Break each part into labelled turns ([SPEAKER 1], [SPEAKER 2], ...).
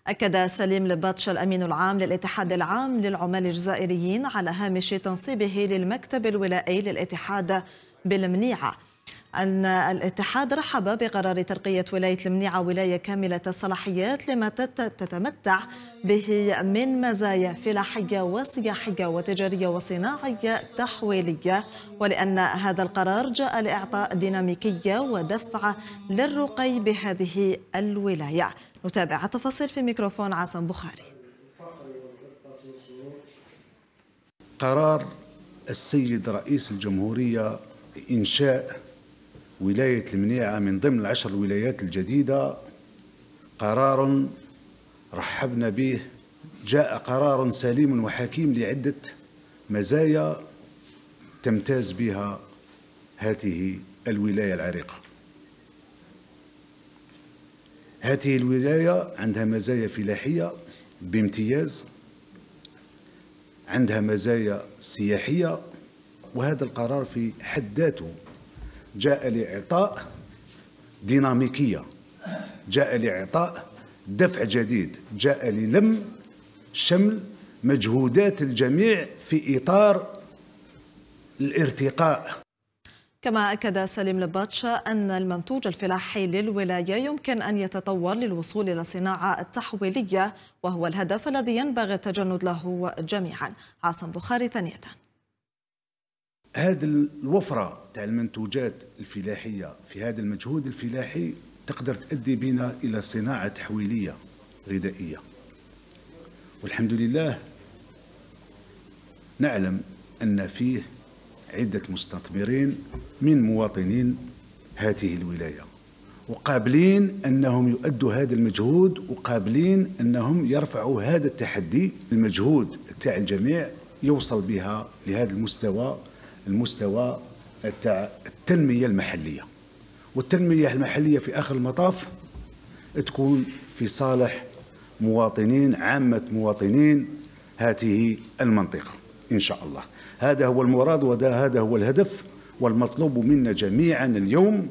[SPEAKER 1] أكد سليم لباتش الأمين العام للاتحاد العام للعمال الجزائريين على هامش تنصيبه للمكتب الولائي للاتحاد بالمنيعة أن الاتحاد رحب بقرار ترقية ولاية المنيعة ولاية كاملة الصلاحيات لما تتمتع به من مزايا فلاحية وسياحية وتجارية وصناعية تحويلية، ولأن هذا القرار جاء لإعطاء ديناميكية ودفع للرقي بهذه الولاية. نتابع التفاصيل في ميكروفون عاصم بخاري.
[SPEAKER 2] قرار السيد رئيس الجمهورية إنشاء ولاية المنيعة من ضمن 10 الولايات الجديدة قرار رحبنا به. جاء قرار سليم وحكيم لعدة مزايا تمتاز بها هذه الولاية العريقة. هذه الولاية عندها مزايا فلاحية بامتياز، عندها مزايا سياحية، وهذا القرار في حد ذاته جاء لإعطاء ديناميكية، جاء لإعطاء دفع جديد، جاء للم شمل مجهودات الجميع في إطار الارتقاء.
[SPEAKER 1] كما أكد سليم لباتشا أن المنتوج الفلاحي للولاية يمكن أن يتطور للوصول إلى الصناعة التحويلية، وهو الهدف الذي ينبغي التجند له جميعا. عاصم بخاري ثانية.
[SPEAKER 2] هذه الوفرة تاع المنتوجات الفلاحية في هذا المجهود الفلاحي تقدر تؤدي بنا إلى صناعة تحويلية غذائية، والحمد لله نعلم أن فيه عدة مستثمرين من مواطنين هذه الولاية وقابلين أنهم يؤدوا هذا المجهود، وقابلين أنهم يرفعوا هذا التحدي. المجهود تاع الجميع يوصل بها لهذا المستوى تاع التنمية المحلية، والتنمية المحلية في آخر المطاف تكون في صالح مواطنين، عامة مواطنين هذه المنطقة إن شاء الله. هذا هو المراد وهذا هو الهدف، والمطلوب منا جميعا اليوم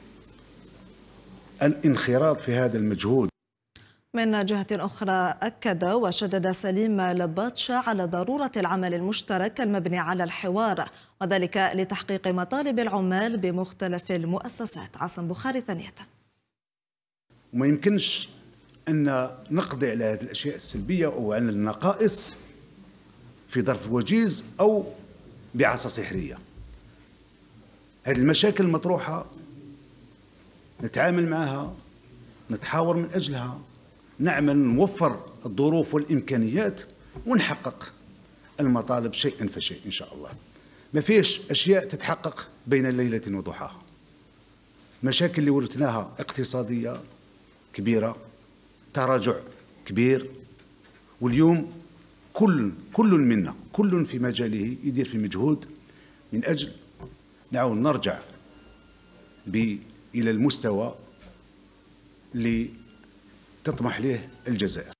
[SPEAKER 2] الانخراط في هذا المجهود.
[SPEAKER 1] من جهة أخرى أكد وشدد سليم لباتشا على ضرورة العمل المشترك المبني على الحوار، وذلك لتحقيق مطالب العمال بمختلف المؤسسات. عاصم بخاري ثانية.
[SPEAKER 2] وما يمكنش أن نقضي على هذه الأشياء السلبية أو على النقائص في ظرف وجيز أو بعصا سحرية. هذه المشاكل المطروحة نتعامل معها، نتحاور من أجلها، نعمل نوفر الظروف والإمكانيات ونحقق المطالب شيئا فشيء إن شاء الله. ما فيش أشياء تتحقق بين ليلة وضحاها. مشاكل اللي ورثناها اقتصادية كبيرة، تراجع كبير، واليوم كل منا كل في مجاله يدير في مجهود من أجل نعود نرجع إلى المستوى اللي تطمح له الجزائر.